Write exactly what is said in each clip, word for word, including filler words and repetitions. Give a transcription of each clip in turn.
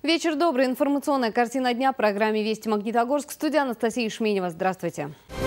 Вечер добрый. Информационная картина дня в программе «Вести Магнитогорск». Студия Анастасия Шменева. Здравствуйте.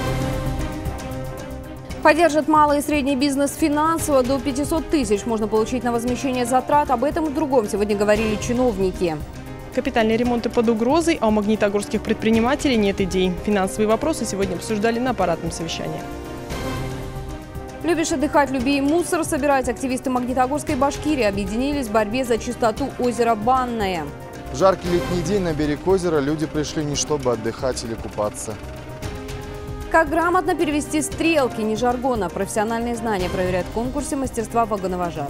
Поддержат малый и средний бизнес финансово. До пятисот тысяч можно получить на возмещение затрат. Об этом и другом сегодня говорили чиновники. Капитальные ремонты под угрозой, а у магнитогорских предпринимателей нет идей. Финансовые вопросы сегодня обсуждали на аппаратном совещании. Любишь отдыхать, люби и мусор собирать. Активисты Магнитогорской Башкирии объединились в борьбе за чистоту озера Банное. В жаркий летний день на берег озера люди пришли не чтобы отдыхать или купаться. Как грамотно перевести стрелки, не жаргона. Профессиональные знания проверяют в конкурсе мастерства вагоновожатых.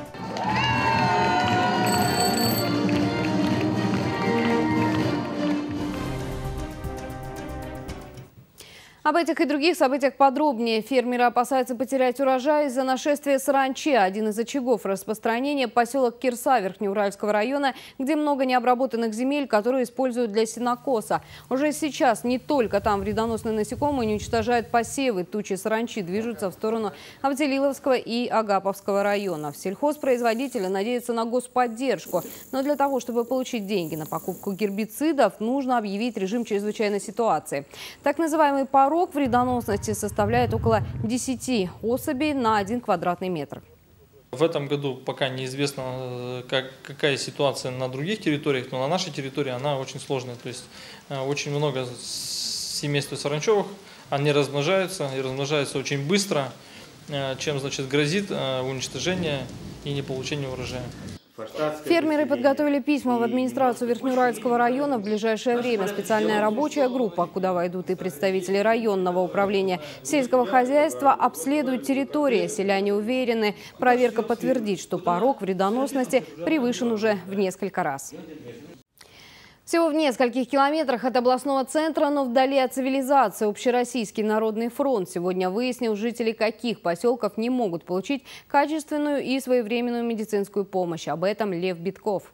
Об этих и других событиях подробнее. Фермеры опасаются потерять урожай из-за нашествия саранчи. Один из очагов распространения – поселок Кирса Верхнеуральского района, где много необработанных земель, которые используют для сенокоса. Уже сейчас не только там вредоносные насекомые не уничтожают посевы. Тучи саранчи движутся в сторону Авделиловского и Агаповского районов. Сельхозпроизводители надеются на господдержку. Но для того, чтобы получить деньги на покупку гербицидов, нужно объявить режим чрезвычайной ситуации. Так называемый порог Порог вредоносности составляет около десяти особей на один квадратный метр. В этом году пока неизвестно, как, какая ситуация на других территориях, но на нашей территории она очень сложная. То есть очень много семейств саранчевых, они размножаются и размножаются очень быстро, чем значит грозит уничтожение и неполучение урожая. Фермеры подготовили письма в администрацию Верхнеуральского района. В ближайшее время специальная рабочая группа, куда войдут и представители районного управления сельского хозяйства, обследуют территории. Селяне уверены, проверка подтвердит, что порог вредоносности превышен уже в несколько раз. Всего в нескольких километрах от областного центра, но вдали от цивилизации, Общероссийский народный фронт сегодня выяснил, жители каких поселков не могут получить качественную и своевременную медицинскую помощь. Об этом Лев Битков.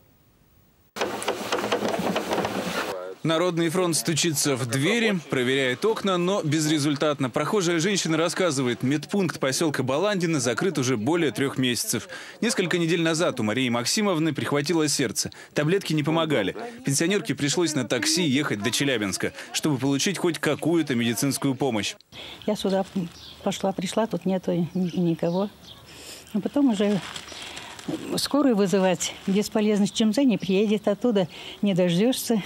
Народный фронт стучится в двери, проверяет окна, но безрезультатно. Прохожая женщина рассказывает, медпункт поселка Баландино закрыт уже более трех месяцев. Несколько недель назад у Марии Максимовны прихватило сердце. Таблетки не помогали. Пенсионерке пришлось на такси ехать до Челябинска, чтобы получить хоть какую-то медицинскую помощь. Я сюда пошла, пришла, тут нету никого. А потом уже... Скорую вызывать бесполезно. Чем за не приедет оттуда, не дождешься.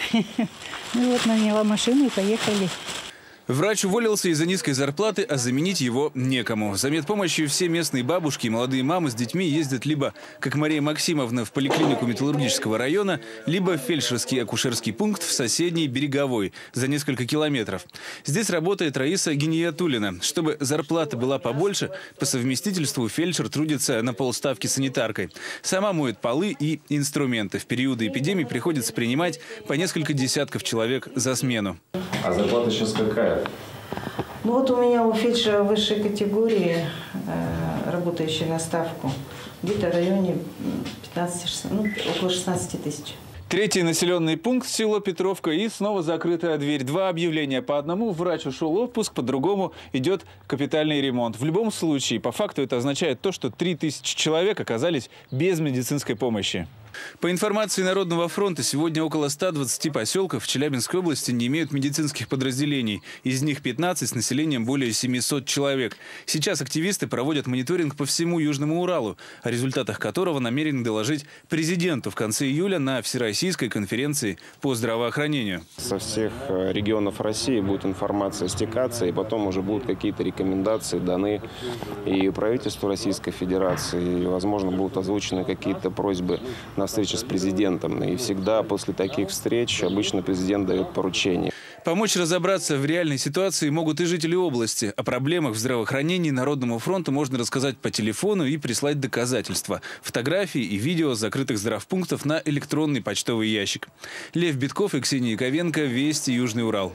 Ну вот, наняла машину и поехали. Врач уволился из-за низкой зарплаты, а заменить его некому. За медпомощью все местные бабушки и молодые мамы с детьми ездят либо, как Мария Максимовна, в поликлинику Металлургического района, либо в фельдшерский акушерский пункт в соседней Береговой за несколько километров. Здесь работает Раиса Гениятуллина. Чтобы зарплата была побольше, по совместительству фельдшер трудится на полставки санитаркой. Сама моет полы и инструменты. В периоды эпидемии приходится принимать по несколько десятков человек за смену. А зарплата сейчас какая? Ну вот у меня у фельдшера высшей категории, э, работающей на ставку, где-то в районе пятнадцати, ну, около шестнадцати тысяч. Третий населенный пункт – село Петровка, и снова закрытая дверь. Два объявления. По одному врач ушел в отпуск, по другому идет капитальный ремонт. В любом случае, по факту это означает то, что три тысячи человек оказались без медицинской помощи. По информации Народного фронта, сегодня около ста двадцати поселков в Челябинской области не имеют медицинских подразделений. Из них пятнадцать с населением более семисот человек. Сейчас активисты проводят мониторинг по всему Южному Уралу, о результатах которого намерены доложить президенту в конце июля на Всероссийской конференции по здравоохранению. Со всех регионов России будет информация стекаться, и потом уже будут какие-то рекомендации даны и правительству Российской Федерации, и, возможно, будут озвучены какие-то просьбы на встрече с президентом. И всегда после таких встреч обычно президент дает поручение. Помочь разобраться в реальной ситуации могут и жители области. О проблемах в здравоохранении Народному фронту можно рассказать по телефону и прислать доказательства. Фотографии и видео закрытых здравпунктов на электронный почтовый ящик. Лев Битков и Ксения Яковенко. Вести Южный Урал.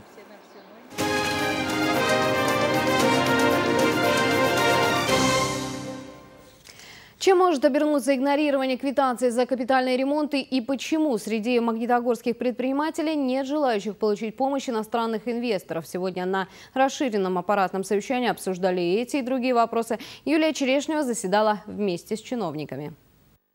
Чем может обернуться игнорирование квитанций за капитальные ремонты и почему среди магнитогорских предпринимателей нет желающих получить помощь иностранных инвесторов? Сегодня на расширенном аппаратном совещании обсуждали эти и другие вопросы. Юлия Черешнева заседала вместе с чиновниками.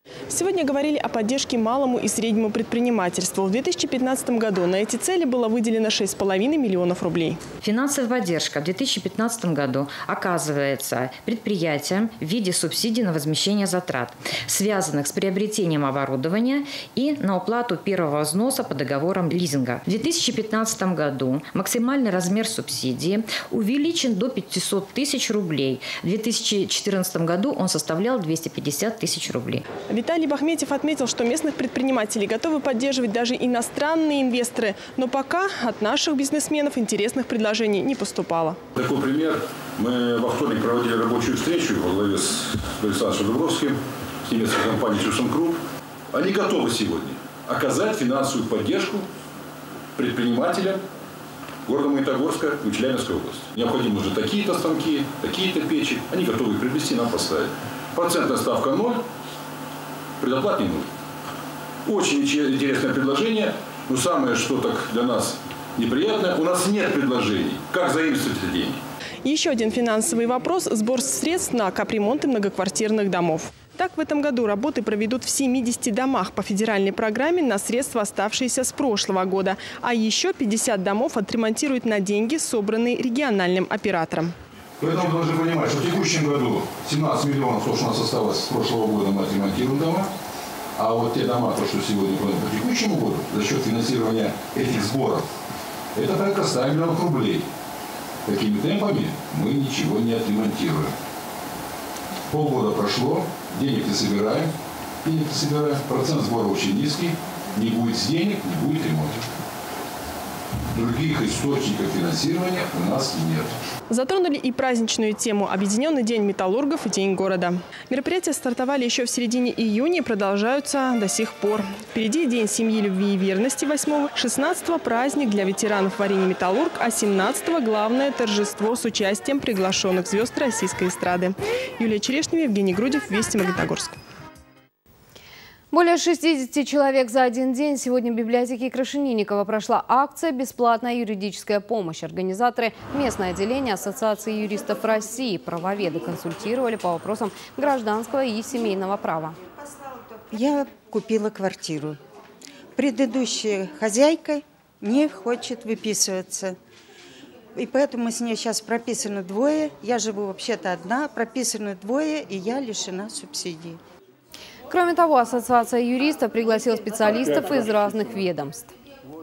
Сегодня говорили о поддержке малому и среднему предпринимательству. В две тысячи пятнадцатом году на эти цели было выделено шесть с половиной миллионов рублей. Финансовая поддержка в две тысячи пятнадцатом году оказывается предприятиям в виде субсидий на возмещение затрат, связанных с приобретением оборудования и на уплату первого взноса по договорам лизинга. В две тысячи пятнадцатом году максимальный размер субсидии увеличен до пятисот тысяч рублей. В две тысячи четырнадцатом году он составлял двести пятьдесят тысяч рублей. Виталий Бахметьев отметил, что местных предпринимателей готовы поддерживать даже иностранные инвесторы. Но пока от наших бизнесменов интересных предложений не поступало. Такой пример. Мы во вторник проводили рабочую встречу во главе с Александром Дубровским, с немецкой компанией ThyssenKrupp. Они готовы сегодня оказать финансовую поддержку предпринимателям города Магнитогорска и Челябинской области. Необходимы уже такие-то станки, такие-то печи. Они готовы их приобрести, нам поставить. Процентная ставка ноль. Предоплат не нужен. Очень интересное предложение, но самое, что так для нас неприятное, у нас нет предложений, как заимствовать эти деньги. Еще один финансовый вопрос – сбор средств на капремонты многоквартирных домов. Так, в этом году работы проведут в семидесяти домах по федеральной программе на средства, оставшиеся с прошлого года. А еще пятьдесят домов отремонтируют на деньги, собранные региональным оператором. Поэтому мы должны понимать, что в текущем году семнадцать миллионов, то, что у нас осталось с прошлого года, мы отремонтируем дома. А вот те дома, то, что сегодня по текущему году, за счет финансирования этих сборов, это порядка ста миллионов рублей. Такими темпами мы ничего не отремонтируем. Полгода прошло, денег не собираем, денег не собираем, процент сбора очень низкий, не будет денег, не будет ремонта. Других источников финансирования у нас нет. Затронули и праздничную тему – Объединенный день металлургов и День города. Мероприятия стартовали еще в середине июня и продолжаются до сих пор. Впереди День семьи, любви и верности восьмого, шестнадцатого – праздник для ветеранов варенья «Металлург», а семнадцатого – главное торжество с участием приглашенных звезд российской эстрады. Юлия Черешнева, Евгений Грудев, Вести, Магнитогорск. Более шестидесяти человек за один день. Сегодня в библиотеке Крашенинникова прошла акция «Бесплатная юридическая помощь». Организаторы – местное отделение Ассоциации юристов России. Правоведы консультировали по вопросам гражданского и семейного права. Я купила квартиру. Предыдущая хозяйка не хочет выписываться. И поэтому с ней сейчас прописано двое. Я живу вообще-то одна, прописано двое, и я лишена субсидий. Кроме того, Ассоциация юристов пригласила специалистов из разных ведомств.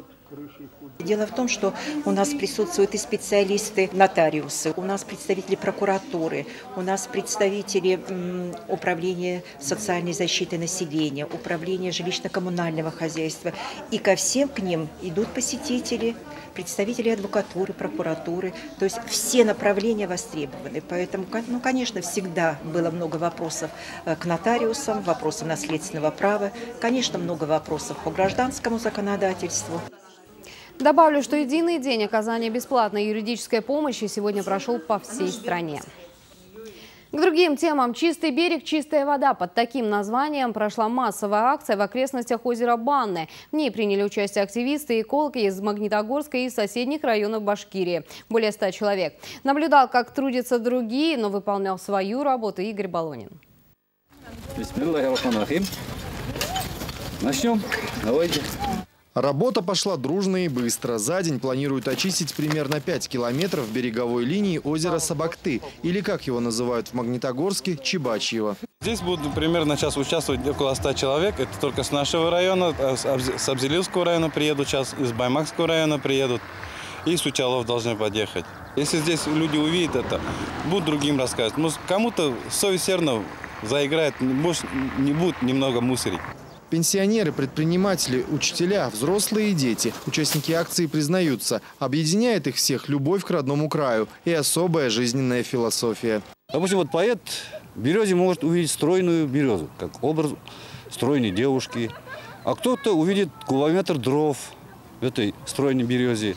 Дело в том, что у нас присутствуют и специалисты, нотариусы, у нас представители прокуратуры, у нас представители м, управления социальной защиты населения, управления жилищно-коммунального хозяйства. И ко всем к ним идут посетители, представители адвокатуры, прокуратуры. То есть все направления востребованы. Поэтому, ну, конечно, всегда было много вопросов к нотариусам, вопросов наследственного права, конечно, много вопросов по гражданскому законодательству. Добавлю, что единый день оказания бесплатной юридической помощи сегодня прошел по всей стране. К другим темам. «Чистый берег, чистая вода». Под таким названием прошла массовая акция в окрестностях озера Банное. В ней приняли участие активисты и экологи из Магнитогорска и соседних районов Башкирии. Более ста человек. Наблюдал, как трудятся другие, но выполнял свою работу Игорь Балонин. Начнем. Давайте. Работа пошла дружно и быстро. За день планируют очистить примерно пять километров береговой линии озера Сабакты, или, как его называют в Магнитогорске, Чебачьего. Здесь будут примерно сейчас участвовать около ста человек. Это только с нашего района, с Абзелилского района приедут сейчас, из Баймакского района приедут. И с Учалов должны подъехать. Если здесь люди увидят это, будут другим рассказывать. Может, кому-то совесть все равно заиграет, может, не будут немного мусорить. Пенсионеры, предприниматели, учителя, взрослые и дети. Участники акции признаются, объединяет их всех любовь к родному краю и особая жизненная философия. Допустим, вот поэт в березе может увидеть стройную березу, как образ стройной девушки. А кто-то увидит кубометр дров в этой стройной березе.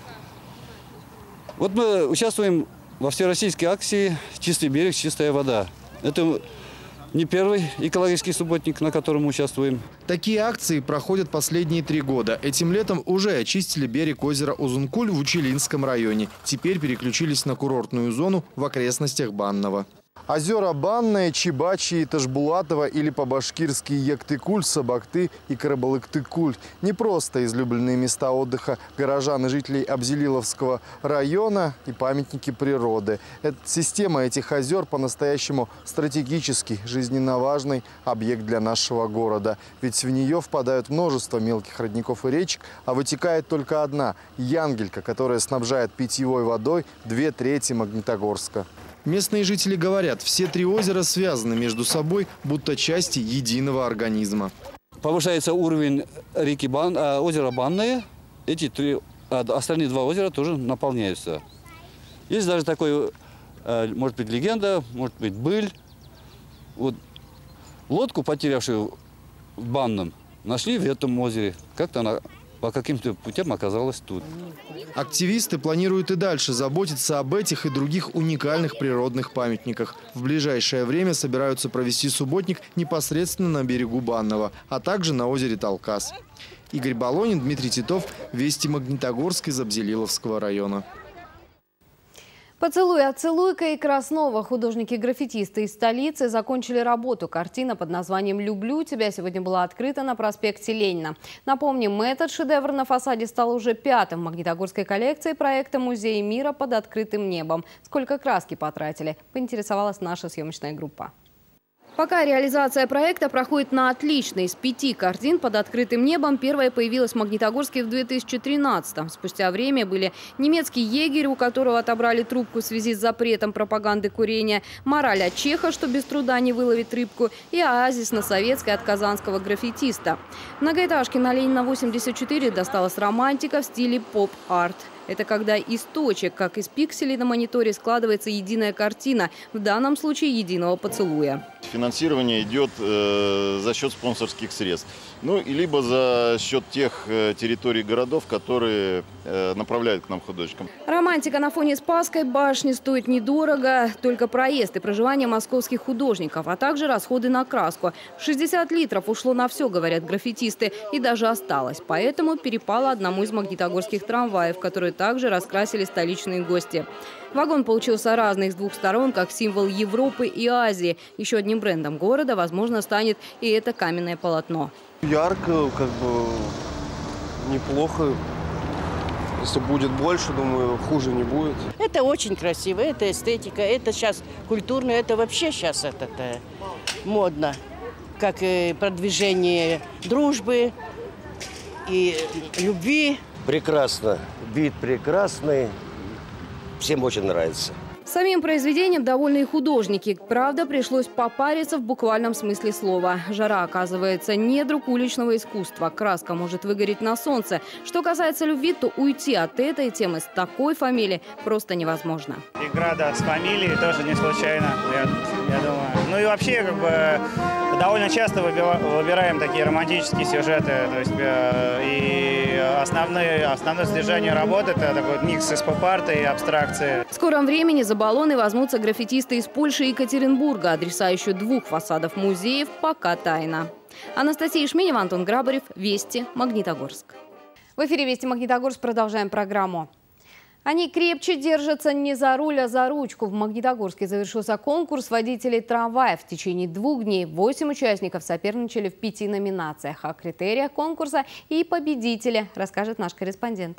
Вот мы участвуем во всероссийской акции «Чистый берег, чистая вода». Это не первый экологический субботник, на котором мы участвуем. Такие акции проходят последние три года. Этим летом уже очистили берег озера Узункуль в Учелинском районе. Теперь переключились на курортную зону в окрестностях Банного. Озера Банное, Чебачье, Ташбулатово или по-башкирски Ектыкуль, Сабакты и Карабалыктыкуль. Не просто излюбленные места отдыха горожан и жителей Абзелиловского района и памятники природы. Эта система этих озер по-настоящему стратегический, жизненно важный объект для нашего города. Ведь в нее впадают множество мелких родников и речек, а вытекает только одна – Янгелька, которая снабжает питьевой водой две трети Магнитогорска. Местные жители говорят, все три озера связаны между собой, будто части единого организма. Повышается уровень реки Бан, а, озера Банное. Эти три, а, остальные два озера тоже наполняются. Есть даже такой, а, может быть, легенда, может быть, быль. Вот лодку, потерявшую в Банном, нашли в этом озере. Как-то она по каким-то путям оказалась тут. Активисты планируют и дальше заботиться об этих и других уникальных природных памятниках. В ближайшее время собираются провести субботник непосредственно на берегу Банного, а также на озере Талкас. Игорь Балонин, Дмитрий Титов, Вести Магнитогорск из Абзелиловского района. «Поцелуй от Целуйка» и «Краснова» художники-граффитисты из столицы закончили работу. Картина под названием «Люблю тебя» сегодня была открыта на проспекте Ленина. Напомним, этот шедевр на фасаде стал уже пятым в магнитогорской коллекции проекта «Музей мира под открытым небом». Сколько краски потратили, поинтересовалась наша съемочная группа. Пока реализация проекта проходит на отлично. Из пяти картин под открытым небом первая появилась в Магнитогорске в две тысячи тринадцатом. Спустя время были немецкий егерь, у которого отобрали трубку в связи с запретом пропаганды курения, мораль от чеха, что без труда не выловит рыбку, и оазис на Советской от казанского граффитиста. Многоэтажке на Ленина восемьдесят четыре досталась романтика в стиле поп-арт. Это когда из точек, как из пикселей на мониторе, складывается единая картина, в данном случае единого поцелуя. Финансирование идет э, за счет спонсорских средств. Ну, и либо за счет тех э, территорий городов, которые э, направляют к нам художникам. Романтика на фоне Спасской башни стоит недорого. Только проезд и проживание московских художников, а также расходы на краску. шестьдесят литров ушло на все, говорят граффитисты, и даже осталось. Поэтому перепало одному из магнитогорских трамваев, которые также раскрасили столичные гости. Вагон получился разный с двух сторон, как символ Европы и Азии. Еще одним брендом города, возможно, станет и это каменное полотно. Ярко, как бы неплохо. Если будет больше, думаю, хуже не будет. Это очень красиво, это эстетика, это сейчас культурно, это вообще сейчас это модно. Как и продвижение дружбы и любви. Прекрасно. Вид прекрасный. Всем очень нравится. Самим произведением довольны и художники. Правда, пришлось попариться в буквальном смысле слова. Жара, оказывается, не друг уличного искусства. Краска может выгореть на солнце. Что касается любви, то уйти от этой темы с такой фамилией просто невозможно. Игра, да, с фамилией тоже не случайно, я, я думаю. Ну и вообще, как бы, довольно часто выбираем такие романтические сюжеты. То есть, и основное, основное содержание работы – это такой микс из поп-арта и абстракции. В скором времени за баллоны возьмутся граффитисты из Польши и Екатеринбурга. Адреса еще двух фасадов музеев пока тайна. Анастасия Шменева, Антон Грабарев, Вести, Магнитогорск. В эфире Вести Магнитогорск. Продолжаем программу. Они крепче держатся не за руль, а за ручку. В Магнитогорске завершился конкурс водителей трамваев. В течение двух дней восемь участников соперничали в пяти номинациях. О критериях конкурса и победителе расскажет наш корреспондент.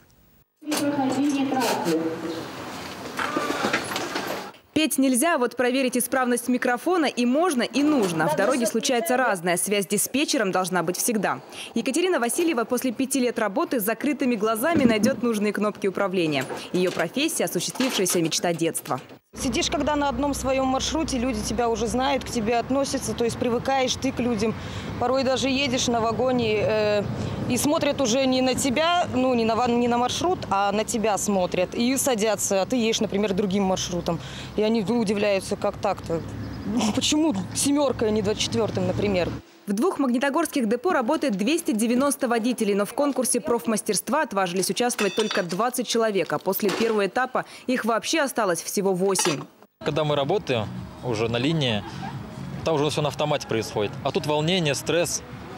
Петь нельзя, вот проверить исправность микрофона и можно, и нужно. В дороге случается разное. Связь с диспетчером должна быть всегда. Екатерина Васильева после пяти лет работы с закрытыми глазами найдет нужные кнопки управления. Ее профессия – осуществившаяся мечта детства. Сидишь, когда на одном своем маршруте, люди тебя уже знают, к тебе относятся, то есть привыкаешь ты к людям. Порой даже едешь на вагоне э, и смотрят уже не на тебя, ну не на, не на маршрут, а на тебя смотрят. И садятся, а ты едешь, например, другим маршрутом. И они удивляются, как так-то? Почему семеркой, а не двадцать четвёртым, например? В двух магнитогорских депо работает двести девяносто водителей, но в конкурсе профмастерства отважились участвовать только двадцать человек, а после первого этапа их вообще осталось всего восемь. Когда мы работаем уже на линии, там уже все на автомате происходит. А тут волнение, стресс,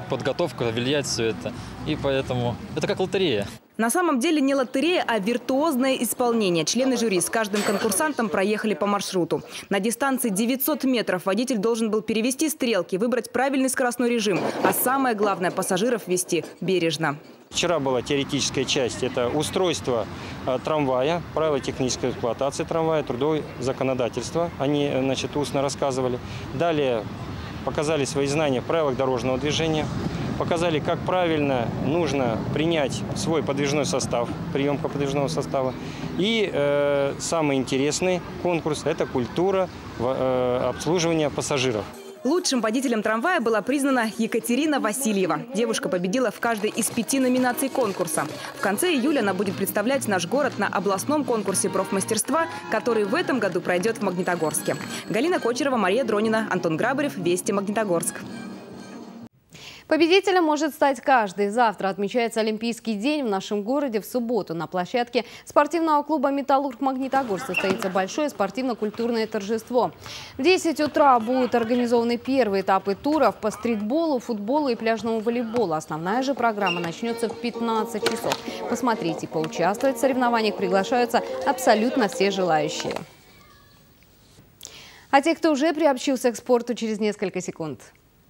подготовка, влиять все это. И поэтому это как лотерея. На самом деле не лотерея, а виртуозное исполнение. Члены жюри с каждым конкурсантом проехали по маршруту. На дистанции девятьсот метров водитель должен был перевести стрелки, выбрать правильный скоростной режим. А самое главное – пассажиров вести бережно. Вчера была теоретическая часть. Это устройство э, трамвая, правила технической эксплуатации трамвая, трудовое законодательство. Они, значит, устно рассказывали. Далее показали свои знания в правилах дорожного движения. Показали, как правильно нужно принять свой подвижной состав, приемка подвижного состава. И э, самый интересный конкурс – это культура э, обслуживания пассажиров. Лучшим водителем трамвая была признана Екатерина Васильева. Девушка победила в каждой из пяти номинаций конкурса. В конце июля она будет представлять наш город на областном конкурсе профмастерства, который в этом году пройдет в Магнитогорске. Галина Кочерова, Мария Дронина, Антон Грабарев, Вести, Магнитогорск. Победителем может стать каждый. Завтра отмечается Олимпийский день в нашем городе. В субботу на площадке спортивного клуба «Металлург» Магнитогорск состоится большое спортивно-культурное торжество. В десять утра будут организованы первые этапы туров по стритболу, футболу и пляжному волейболу. Основная же программа начнется в пятнадцать часов. Посмотреть и поучаствовать в соревнованиях приглашаются абсолютно все желающие. А те, кто уже приобщился к спорту, через несколько секунд.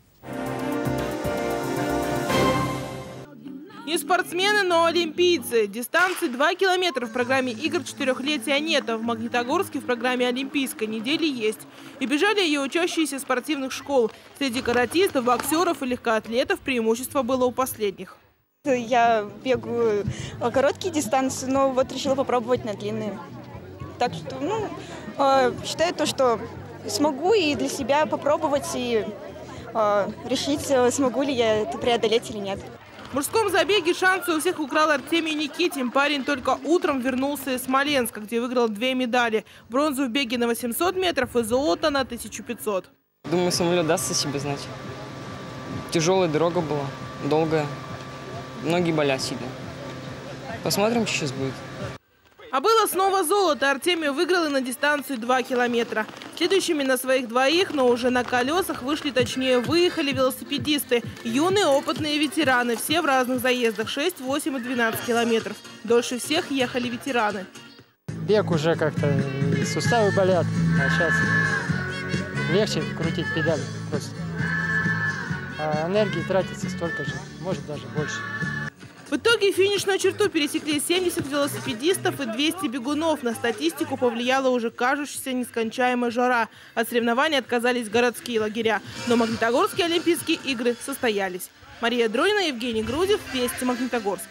Не спортсмены, но олимпийцы. Дистанции два километра в программе игр четырехлетия нет, а в Магнитогорске в программе Олимпийской недели есть. И бежали ее учащиеся спортивных школ. Среди каратистов, боксеров и легкоатлетов преимущество было у последних. Я бегаю короткие дистанции, но вот решила попробовать на длинные. Так что, ну, считаю то, что смогу и для себя попробовать и решить, смогу ли я это преодолеть или нет. В мужском забеге шансы у всех украл Артемий Никитин. Парень только утром вернулся из Смоленска, где выиграл две медали. Бронзу в беге на восемьсот метров и золото на тысячу пятьсот. Думаю, самолет даст о себе знать. Тяжелая дорога была, долгая. Ноги болят сильно. Посмотрим, что сейчас будет. А было снова золото. Артемий выиграл и на дистанции два километра. Следующими на своих двоих, но уже на колесах, вышли, точнее, выехали велосипедисты. Юные опытные ветераны. Все в разных заездах. шесть, восемь и двенадцать километров. Дольше всех ехали ветераны. Бег уже как-то, суставы болят. А сейчас легче крутить педали просто. А энергии тратится столько же, может даже больше. В итоге финишную черту пересекли семьдесят велосипедистов и двести бегунов. На статистику повлияла уже кажущаяся нескончаемая жара. От соревнований отказались городские лагеря. Но Магнитогорские Олимпийские игры состоялись. Мария Дронина, Евгений Грудев, Вести, Магнитогорск.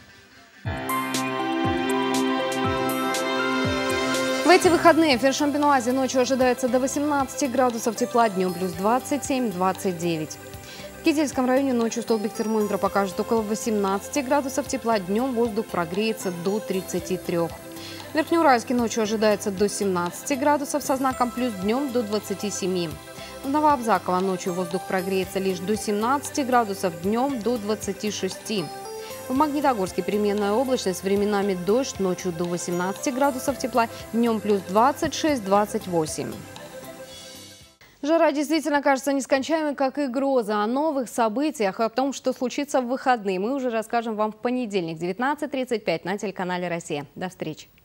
В эти выходные в Фершампинуазе ночью ожидается до восемнадцати градусов тепла, днем плюс двадцать семь — двадцать девять. В Кизельском районе ночью столбик термометра покажет около восемнадцати градусов тепла, днем воздух прогреется до тридцати трёх. В Верхнеуральске ночью ожидается до семнадцати градусов со знаком плюс, днем до двадцати семи. В Новообзаково ночью воздух прогреется лишь до семнадцати градусов, днем до двадцати шести. В Магнитогорске переменная облачность, временами дождь, ночью до восемнадцати градусов тепла, днем плюс двадцать шесть — двадцать восемь. Жара действительно кажется нескончаемой, как и гроза. О новых событиях, о том, что случится в выходные, мы уже расскажем вам в понедельник, девятнадцать тридцать пять на телеканале «Россия». До встречи.